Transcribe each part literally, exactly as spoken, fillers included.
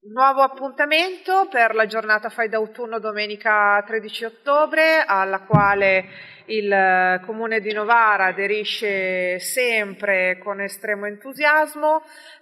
Nuovo appuntamento per la giornata Fai d'autunno domenica tredici ottobre, alla quale il Comune di Novara aderisce sempre con estremo entusiasmo.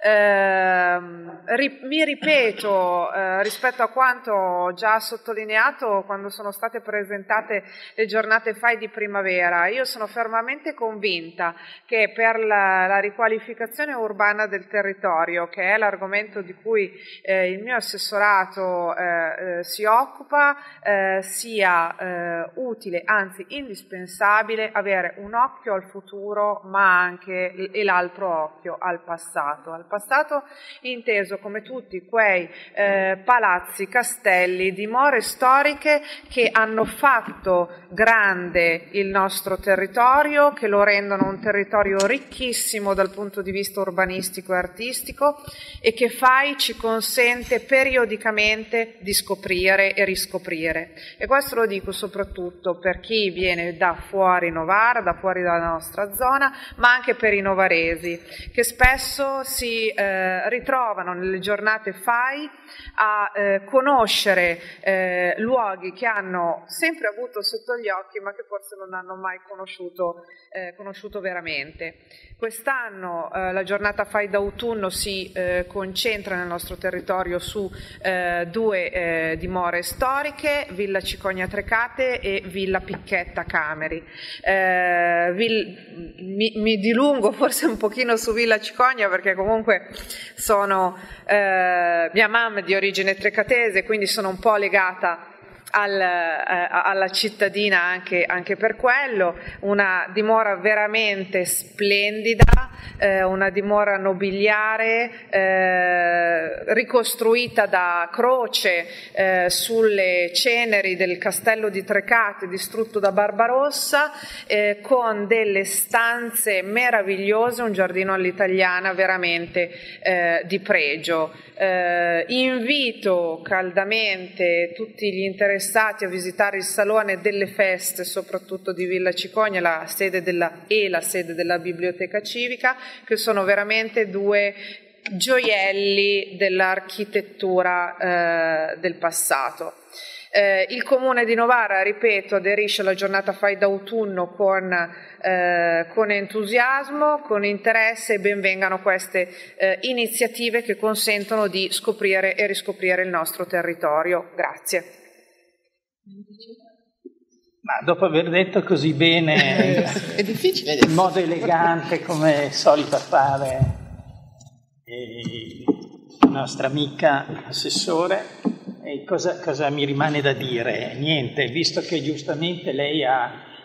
Eh, ri, mi ripeto eh, rispetto a quanto ho già sottolineato quando sono state presentate le giornate Fai di primavera. Io sono fermamente convinta che per la, la riqualificazione urbana del territorio, che è l'argomento di cui eh, il mio assessorato eh, eh, si occupa, eh, sia eh, utile, anzi indispensabile, avere un occhio al futuro ma anche e l'altro occhio al passato. Al passato inteso come tutti quei eh, palazzi, castelli, dimore storiche che hanno fatto grande il nostro territorio, che lo rendono un territorio ricchissimo dal punto di vista urbanistico e artistico e che Fai ci consente periodicamente di scoprire e riscoprire. E questo lo dico soprattutto per chi viene da fuori Novara, da fuori dalla nostra zona, ma anche per i novaresi, che spesso si eh, ritrovano nelle giornate Fai a eh, conoscere eh, luoghi che hanno sempre avuto sotto gli occhi, ma che forse non hanno mai conosciuto, eh, conosciuto veramente. Quest'anno eh, la giornata Fai d'autunno si eh, concentra nel nostro territorio su eh, due eh, dimore storiche, Villa Cicogna Trecate e Villa Picchetta Cameri. Eh, vil, mi, mi dilungo forse un pochino su Villa Cicogna perché comunque sono eh, mia mamma è di origine trecatese, quindi sono un po' legata Al, eh, alla cittadina anche, anche per quello. Una dimora veramente splendida, eh, una dimora nobiliare eh, ricostruita da croce eh, sulle ceneri del castello di Trecate distrutto da Barbarossa, eh, con delle stanze meravigliose, un giardino all'italiana veramente eh, di pregio. Eh, invito caldamente tutti gli interessati a visitare il Salone delle Feste, soprattutto di Villa Cicogna, la sede della, e la sede della Biblioteca Civica, che sono veramente due gioielli dell'architettura eh, del passato. Eh, il Comune di Novara, ripeto, aderisce alla giornata Fai d'autunno con, eh, con entusiasmo, con interesse, e benvengano queste eh, iniziative che consentono di scoprire e riscoprire il nostro territorio. Grazie. Ma dopo aver detto così bene, è difficile in modo elegante come è solita fare eh, la nostra amica assessore, E cosa, cosa mi rimane da dire? Niente, visto che giustamente lei ha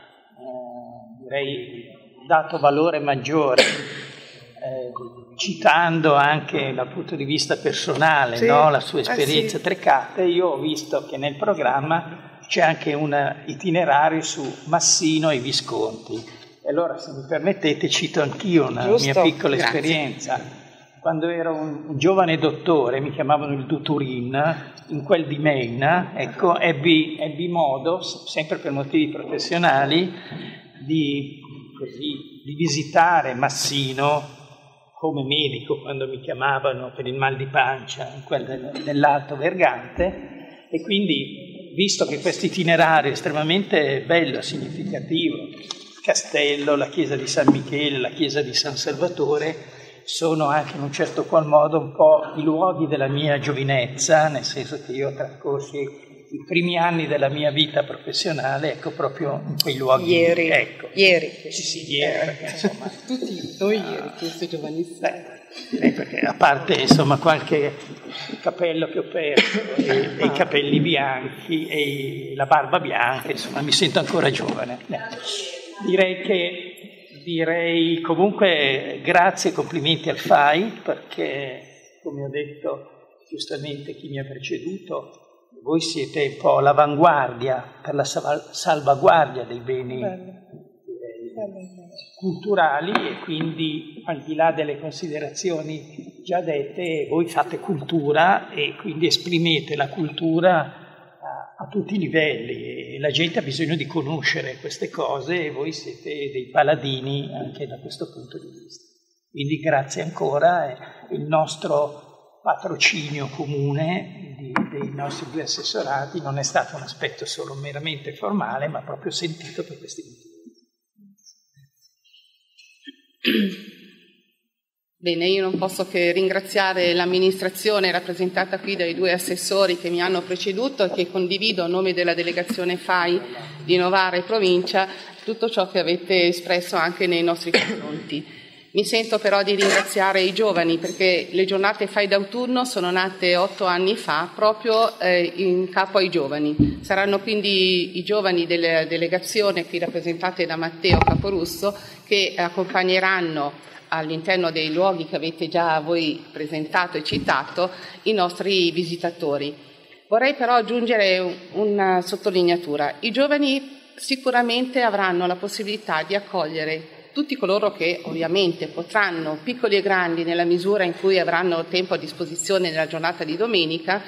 eh, direi, dato valore maggiore, eh, citando anche dal punto di vista personale, sì, no? La sua esperienza eh sì. Trecate, io ho visto che nel programma c'è anche un itinerario su Massino e Visconti. E allora, se mi permettete, cito anch'io una Giusto. mia piccola Grazie. esperienza. Quando ero un giovane dottore, mi chiamavano il Duturin, in quel di Meina, ecco, ebbi, ebbi modo, sempre per motivi professionali, di, così, di visitare Massino come medico quando mi chiamavano per il mal di pancia, in quel del, dell'Alto Vergante, e quindi, visto che questo itinerario è estremamente bello, significativo, il castello, la chiesa di San Michele, la chiesa di San Salvatore, sono anche in un certo qual modo un po' i luoghi della mia giovinezza, nel senso che io trascorsi i primi anni della mia vita professionale, ecco, proprio in quei luoghi. Ieri, ecco. ieri. Sì, sì, ieri, perché, insomma, tutti noi ieri, questo giovanissimo. Eh, perché a parte, insomma, qualche capello che ho perso, e, e i capelli bianchi, e la barba bianca, insomma, mi sento ancora giovane. Eh. Direi che Direi comunque grazie e complimenti al Fai, perché, come ho detto giustamente chi mi ha preceduto, voi siete un po' l'avanguardia per la salvaguardia dei beni direi, culturali, e quindi, al di là delle considerazioni già dette, voi fate cultura e quindi esprimete la cultura a tutti i livelli, e la gente ha bisogno di conoscere queste cose, e voi siete dei paladini anche da questo punto di vista. Quindi grazie ancora, e il nostro patrocinio comune di, dei nostri due assessorati non è stato un aspetto solo meramente formale, ma proprio sentito per questi motivi. Bene, io non posso che ringraziare l'amministrazione rappresentata qui dai due assessori che mi hanno preceduto e che condivido a nome della delegazione F A I di Novara e provincia tutto ciò che avete espresso anche nei nostri confronti. Mi sento però di ringraziare i giovani perché le giornate F A I d'autunno sono nate otto anni fa proprio eh, in capo ai giovani. Saranno quindi i giovani della delegazione qui rappresentate da Matteo Caporusso che accompagneranno all'interno dei luoghi che avete già voi presentato e citato i nostri visitatori. Vorrei però aggiungere una sottolineatura. I giovani sicuramente avranno la possibilità di accogliere tutti coloro che ovviamente potranno, piccoli e grandi, nella misura in cui avranno tempo a disposizione nella giornata di domenica,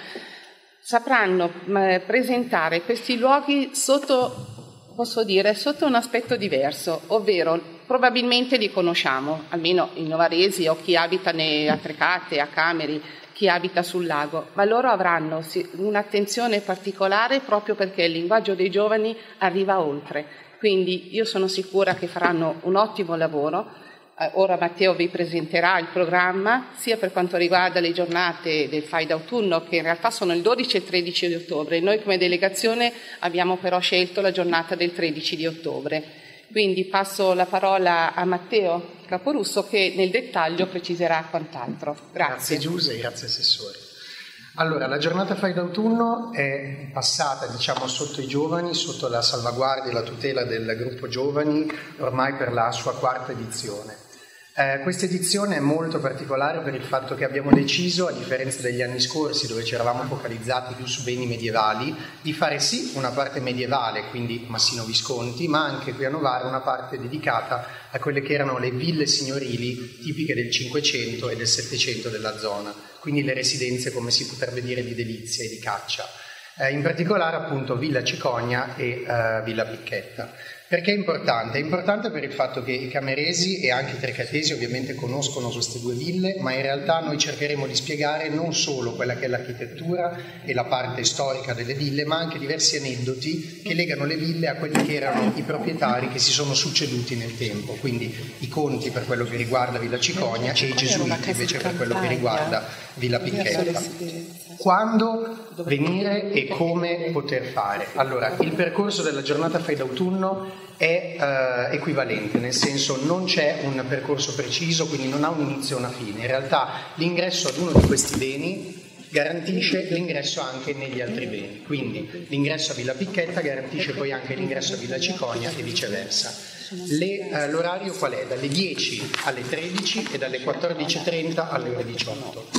sapranno eh, presentare questi luoghi sotto, posso dire, sotto un aspetto diverso, ovvero probabilmente li conosciamo, almeno i novaresi o chi abita a Trecate, a Cameri, chi abita sul lago, ma loro avranno un'attenzione particolare proprio perché il linguaggio dei giovani arriva oltre. Quindi io sono sicura che faranno un ottimo lavoro. Eh, ora Matteo vi presenterà il programma sia per quanto riguarda le giornate del F A I d'autunno, che in realtà sono il dodici e tredici di ottobre. Noi come delegazione abbiamo però scelto la giornata del tredici di ottobre. Quindi passo la parola a Matteo Caporusso che nel dettaglio preciserà quant'altro. Grazie. Grazie Giuse e grazie Assessore. Allora, la giornata F A I d'autunno è passata, diciamo, sotto i giovani, sotto la salvaguardia e la tutela del gruppo giovani, ormai per la sua quarta edizione. Eh, questa edizione è molto particolare per il fatto che abbiamo deciso, a differenza degli anni scorsi dove ci eravamo focalizzati più su beni medievali, di fare sì una parte medievale, quindi Massino Visconti, ma anche qui a Novara una parte dedicata a quelle che erano le ville signorili tipiche del Cinquecento e del Settecento della zona, quindi le residenze, come si potrebbe dire, di delizia e di caccia. Eh, in particolare appunto Villa Cicogna e eh, Villa Picchetta. Perché è importante? È importante per il fatto che i cameresi e anche i trecatesi ovviamente conoscono queste due ville, ma in realtà noi cercheremo di spiegare non solo quella che è l'architettura e la parte storica delle ville, ma anche diversi aneddoti che legano le ville a quelli che erano i proprietari che si sono succeduti nel tempo, quindi i conti per quello che riguarda Villa Cicogna e i gesuiti invece per quello che riguarda Villa Picchetta. Quando venire e come poter fare? Allora, il percorso della giornata F A I d'autunno è eh, equivalente, nel senso non c'è un percorso preciso, quindi non ha un inizio e una fine. In realtà l'ingresso ad uno di questi beni garantisce l'ingresso anche negli altri beni, quindi l'ingresso a Villa Picchetta garantisce poi anche l'ingresso a Villa Cicogna e viceversa. Le, eh, l'orario qual è? Dalle dieci alle tredici e dalle quattordici e trenta alle ore diciotto.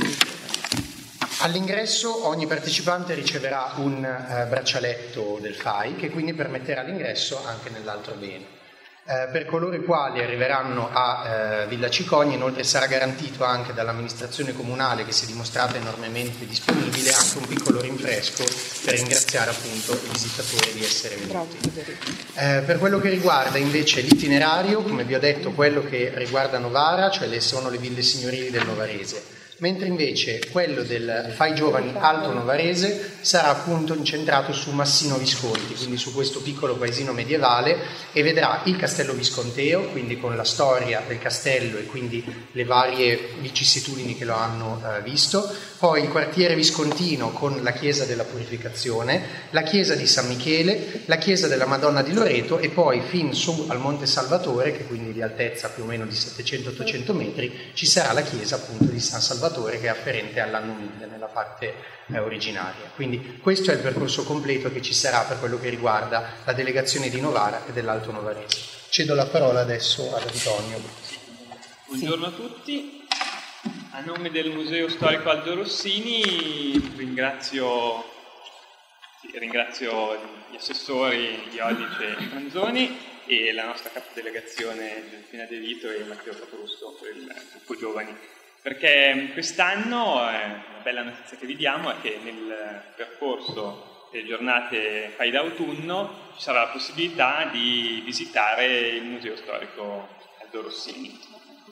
All'ingresso ogni partecipante riceverà un eh, braccialetto del F A I che quindi permetterà l'ingresso anche nell'altro bene. Eh, per coloro i quali arriveranno a eh, Villa Cicogna inoltre sarà garantito anche dall'amministrazione comunale, che si è dimostrata enormemente disponibile, anche un piccolo rinfresco per ringraziare appunto i visitatori di essere venuti. Eh, per quello che riguarda invece l'itinerario, come vi ho detto, quello che riguarda Novara, cioè le, sono le ville signorili del Novarese, mentre invece quello del F A I Giovani Alto Novarese sarà appunto incentrato su Massino Visconti, quindi su questo piccolo paesino medievale, e vedrà il castello visconteo, quindi con la storia del castello e quindi le varie vicissitudini che lo hanno eh, visto, poi il quartiere viscontino con la chiesa della Purificazione, la chiesa di San Michele, la chiesa della Madonna di Loreto e poi fin su al Monte Salvatore, che quindi di altezza più o meno di settecento ottocento metri, ci sarà la chiesa appunto di San Salvatore, che è afferente all'anno mille nella parte eh, originaria. Quindi questo è il percorso completo che ci sarà per quello che riguarda la delegazione di Novara e dell'Alto Novarese. Cedo la parola adesso ad Antonio. Buongiorno a tutti. A nome del Museo Storico Aldo Rossini ringrazio, sì, ringrazio gli assessori Iodice e Manzoni e la nostra capodelegazione Giuseppina De Vito e Matteo Caporusso per il gruppo giovani. Perché quest'anno eh, una bella notizia che vi diamo è che nel percorso delle giornate F A I d'autunno ci sarà la possibilità di visitare il Museo Storico Aldo Rossini.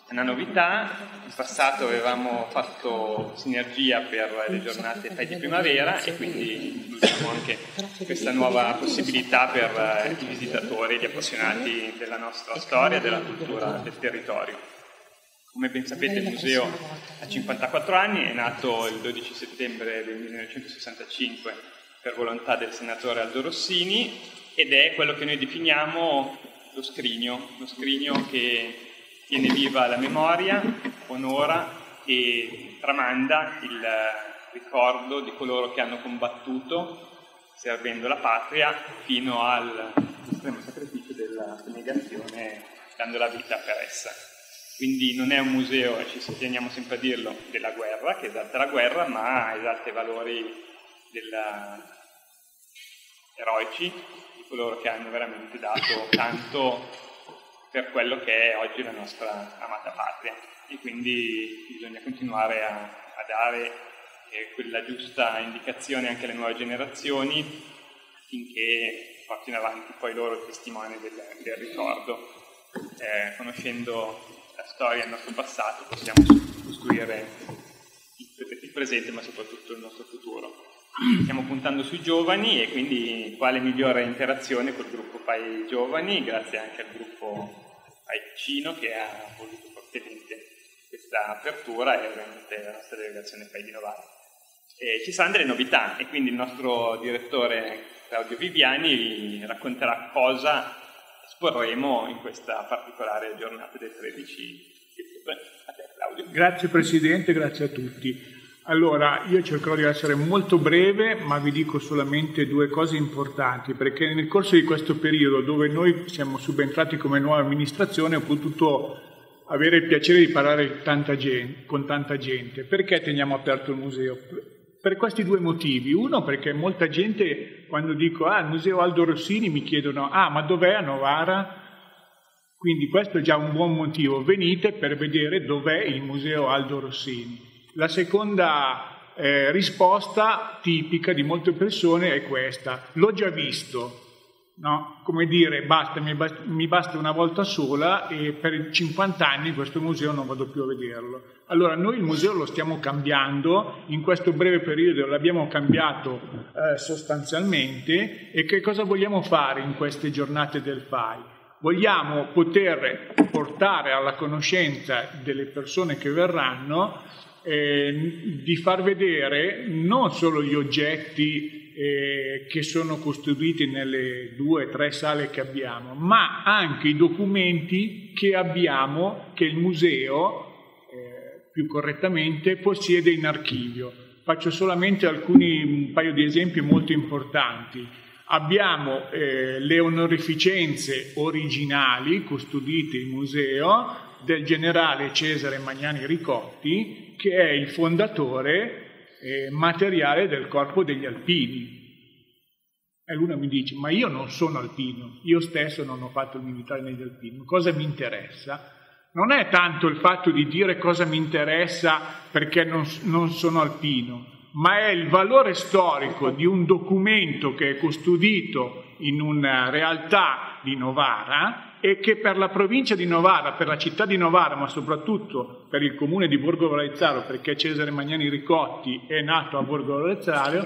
È una novità. In passato avevamo fatto sinergia per le giornate Fai di primavera e quindi includiamo anche questa nuova possibilità per i visitatori e gli appassionati della nostra storia e della cultura del territorio. Come ben sapete, il museo ha cinquantaquattro anni, è nato il dodici settembre del millenovecentosessantacinque per volontà del senatore Aldo Rossini ed è quello che noi definiamo lo scrigno, lo scrigno che tiene viva la memoria, onora e tramanda il ricordo di coloro che hanno combattuto servendo la patria fino all'estremo sacrificio della negazione, dando la vita per essa. Quindi non è un museo, e ci teniamo sempre a dirlo, della guerra, che esalta la guerra, ma esalta i valori della... eroici di coloro che hanno veramente dato tanto per quello che è oggi la nostra amata patria, e quindi bisogna continuare a, a dare eh, quella giusta indicazione anche alle nuove generazioni affinché portino avanti poi loro il testimone del, del ricordo. Eh, conoscendo la storia e il nostro passato possiamo costruire il, il presente ma soprattutto il nostro futuro. Stiamo puntando sui giovani e quindi quale migliore interazione col gruppo Fai Giovani, grazie anche al gruppo Fai Ticino che ha voluto fortemente questa apertura e ovviamente la nostra delegazione Fai di Novara. E ci saranno delle novità e quindi il nostro direttore Claudio Viviani vi racconterà cosa esporremo in questa particolare giornata del tredici settembre. A te, Claudio. Grazie Presidente, grazie a tutti. Allora, io cercherò di essere molto breve, ma vi dico solamente due cose importanti, perché nel corso di questo periodo dove noi siamo subentrati come nuova amministrazione ho potuto avere il piacere di parlare tanta gente, con tanta gente. Perché teniamo aperto il museo? Per questi due motivi. Uno, perché molta gente, quando dico ah, il museo Aldo Rossini, mi chiedono ah, ma dov'è a Novara? Quindi questo è già un buon motivo. Venite per vedere dov'è il museo Aldo Rossini. La seconda eh, risposta tipica di molte persone è questa: l'ho già visto, no? Come dire, basta mi, basta, mi basta una volta sola e per cinquanta anni questo museo non vado più a vederlo. Allora noi il museo lo stiamo cambiando, in questo breve periodo l'abbiamo cambiato eh, sostanzialmente. E che cosa vogliamo fare in queste giornate del Fai? Vogliamo poter portare alla conoscenza delle persone che verranno Eh, di far vedere non solo gli oggetti eh, che sono custoditi nelle due o tre sale che abbiamo, ma anche i documenti che abbiamo, che il museo, eh, più correttamente, possiede in archivio. Faccio solamente alcuni, un paio di esempi molto importanti. Abbiamo eh, le onorificenze originali custodite in museo del generale Cesare Magnani Ricotti, che è il fondatore eh, materiale del Corpo degli Alpini. E l'uno mi dice, ma io non sono alpino, io stesso non ho fatto il militare negli alpini, cosa mi interessa? Non è tanto il fatto di dire cosa mi interessa perché non, non sono alpino, ma è il valore storico di un documento che è custodito in una realtà di Novara e che per la provincia di Novara, per la città di Novara, ma soprattutto per il comune di Borgo Vallezzaro, perché Cesare Magnani Ricotti è nato a Borgo Vallezzaro,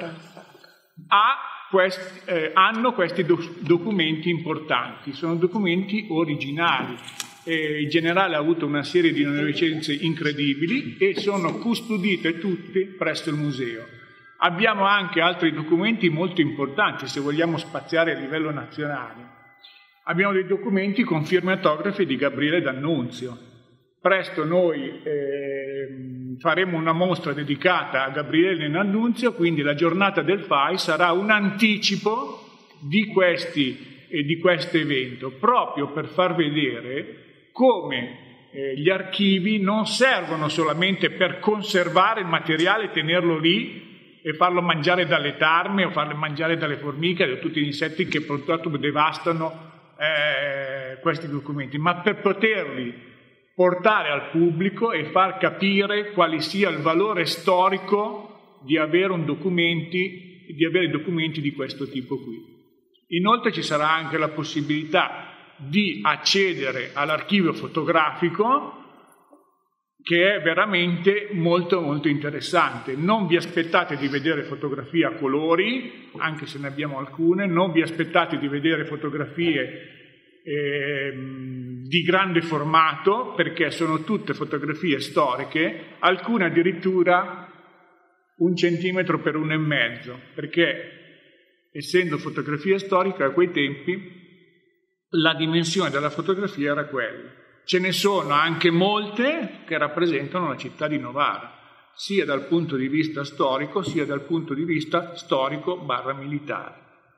ha questi, eh, hanno questi do- documenti importanti, sono documenti originali. Eh, il generale ha avuto una serie di onorificenze incredibili e sono custodite tutte presso il museo. Abbiamo anche altri documenti molto importanti, se vogliamo spaziare a livello nazionale. Abbiamo dei documenti con firme autografe di Gabriele D'Annunzio. Presto noi eh, faremo una mostra dedicata a Gabriele D'Annunzio, quindi la giornata del Fai sarà un anticipo di questi eh, di questo evento, proprio per far vedere come eh, gli archivi non servono solamente per conservare il materiale e tenerlo lì e farlo mangiare dalle tarme o farlo mangiare dalle formiche, da tutti gli insetti che purtroppo devastano Eh, questi documenti, ma per poterli portare al pubblico e far capire quale sia il valore storico di avere un documenti, di avere documenti di questo tipo qui. Inoltre ci sarà anche la possibilità di accedere all'archivio fotografico che è veramente molto molto interessante. Non vi aspettate di vedere fotografie a colori, anche se ne abbiamo alcune, non vi aspettate di vedere fotografie eh, di grande formato, perché sono tutte fotografie storiche, alcune addirittura un centimetro per uno e mezzo, perché essendo fotografia storica a quei tempi la dimensione della fotografia era quella. Ce ne sono anche molte che rappresentano la città di Novara, sia dal punto di vista storico, sia dal punto di vista storico barra militare.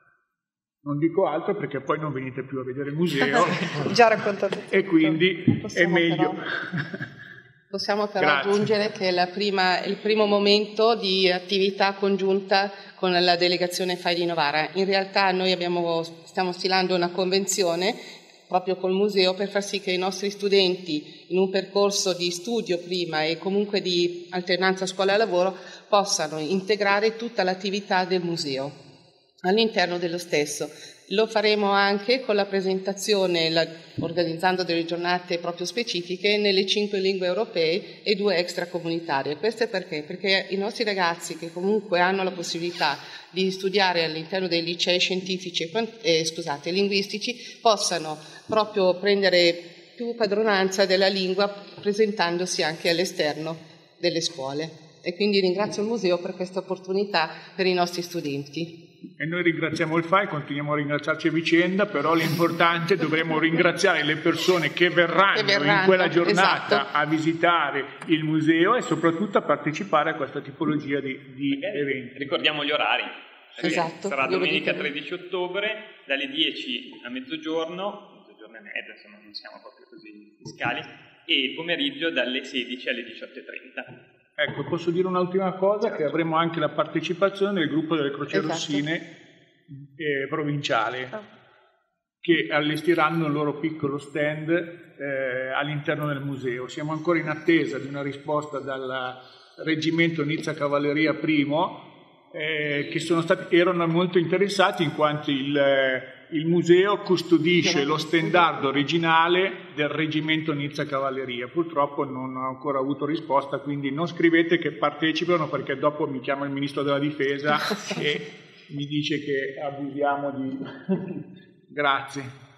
Non dico altro perché poi non venite più a vedere il museo. Già raccontato tutto. E quindi Possiamo è meglio. Però, possiamo però Grazie. aggiungere che la prima, il primo momento di attività congiunta con la delegazione F A I di Novara. In realtà noi abbiamo, stiamo stilando una convenzione proprio col museo per far sì che i nostri studenti in un percorso di studio prima e comunque di alternanza scuola-lavoro possano integrare tutta l'attività del museo all'interno dello stesso. Lo faremo anche con la presentazione, la, organizzando delle giornate proprio specifiche nelle cinque lingue europee e due extracomunitarie. Questo è perché? Perché i nostri ragazzi che comunque hanno la possibilità di studiare all'interno dei licei scientifici eh, scusate, linguistici possano proprio prendere più padronanza della lingua presentandosi anche all'esterno delle scuole. E quindi ringrazio il museo per questa opportunità per i nostri studenti. E noi ringraziamo il F A I, continuiamo a ringraziarci a vicenda, però l'importante dovremo ringraziare le persone che verranno, che verranno in quella giornata esatto. a visitare il museo e soprattutto a partecipare a questa tipologia di, di eh, eventi. Ricordiamo gli orari. Esatto, sarà domenica tredici ottobre dalle dieci a mezzogiorno, mezzogiorno e mezza, insomma non siamo proprio così fiscali, e il pomeriggio dalle sedici alle diciotto e trenta. Ecco, posso dire un'ultima cosa, che avremo anche la partecipazione del gruppo delle Croci esatto. Rossine eh, provinciale, oh. che allestiranno il loro piccolo stand eh, all'interno del museo. Siamo ancora in attesa di una risposta dal reggimento Nizza Cavalleria Primo, eh, che sono stati, erano molto interessati in quanto il, il museo custodisce lo stendardo originale del reggimento Nizza Cavalleria. Purtroppo non ho ancora avuto risposta, quindi non scrivete che partecipano perché dopo mi chiama il ministro della difesa e mi dice che abusiamo di... Grazie.